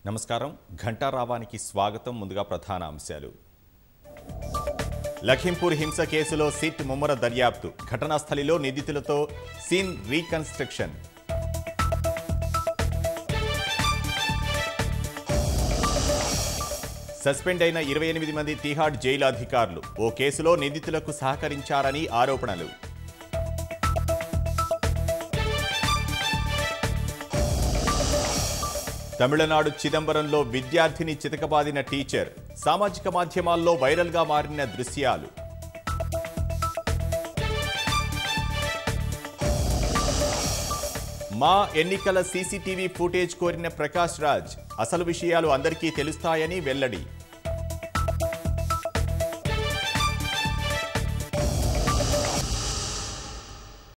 నమస్కారం ఘంటారావానికి స్వాగతం ముందుగా ప్రధాన అంశాలు లఖింపూర్ హింస కేసులో సిట్ ముమ్మర దర్యాప్తు ఘటనా స్థలిలో నిందితులతో సీన్ రీకన్స్ట్రక్షన్ సస్పెండ్ అయిన 28 మంది తిహాడ్ జైలు అధికారులు ఓ కేసులో నిందితులకు సహకరించారని ఆరోపణలు తమిళనాడు చిదంబరంలో విద్యార్థిని చితకబాదిన టీచర్ సామాజిక మాధ్యమాల్లో వైరల్గా మారిన దృశ్యాలు మా ఎన్నికల సీసీటీవీ ఫుటేజ్ కోరిన ప్రకాష్ రాజ్ అసలు విషయాలు అందరికీ తెలుస్తాయని వెల్లడి